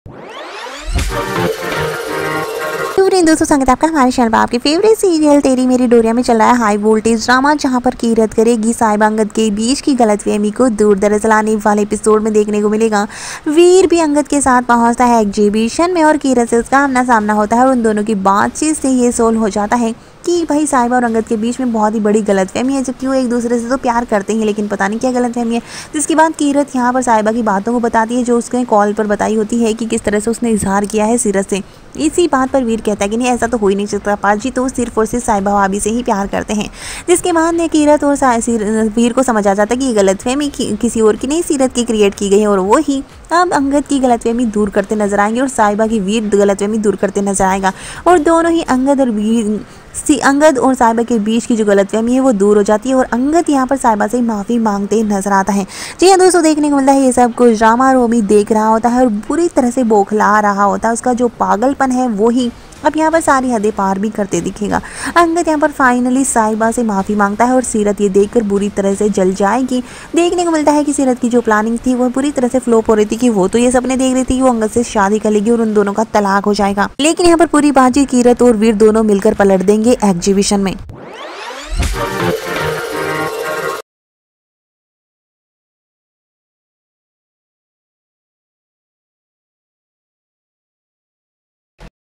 दोस्तों संगत आपका हमारे चैनल पर आपके फेवरेट सीरियल तेरी मेरी डोरिया में चल रहा है हाई वोल्टेज ड्रामा, जहां पर कीरत करेगी साहिबा अंगद के बीच की गलतफहमी को दूर। दरअसल आने वाले एपिसोड में देखने को मिलेगा वीर भी अंगद के साथ पहुंचता है एग्जीबिशन में और कीरत से उसका आमना सामना होता है और उन दोनों की बातचीत से ये सोल्व हो जाता है कि भाई साहिबा और अंगद के बीच में बहुत ही बड़ी गलतफहमी है, जबकि वो एक दूसरे से तो प्यार करते हैं लेकिन पता नहीं क्या गलतफहमी है। जिसके बाद कीरत यहाँ पर साहिबा की बातों को बताती है जो उसने कॉल पर बताई होती है कि किस तरह से उसने इजहार किया है सीरत से। इसी बात पर वीर कहता है कि नहीं ऐसा तो हो ही नहीं सकता, पाजी तो सिर्फ और सिर्फ साहिबा भाभी से ही प्यार करते हैं। जिसके बाद ने कीरत और वीर को समझ आ जाता है कि ये गलतफहमी किसी और की नहीं सीरत की क्रिएट की गई है और वो ही अब अंगद की गलतफहमी दूर करते नजर आएंगे और साहिबा की वीर गलतफहमी दूर करते नजर आएगा और दोनों ही अंगद और साहिबा के बीच की जो गलतफहमी है वो दूर हो जाती है और अंगद यहाँ पर साहिबा से माफ़ी मांगते नजर आता है। जी हाँ दोस्तों, देखने को मिलता है ये सब कुछ ड्रामा रोमी देख रहा होता है और बुरी तरह से बौखला रहा होता है। उसका जो पागलपन है वो ही अब यहाँ पर सारी हदें पार भी करते दिखेगा। अंगद यहाँ पर फाइनली साहिबा से माफ़ी मांगता है और सीरत ये देखकर बुरी तरह से जल जाएगी। देखने को मिलता है कि सीरत की जो प्लानिंग थी वो पूरी तरह से फ्लॉप हो रही थी कि वो तो ये सपने देख रही थी कि वो अंगद से शादी कर लेगी और उन दोनों का तलाक हो जाएगा, लेकिन यहाँ पर पूरी बातचीत कीरत और वीर दोनों मिलकर पलट देंगे एग्जीबिशन में।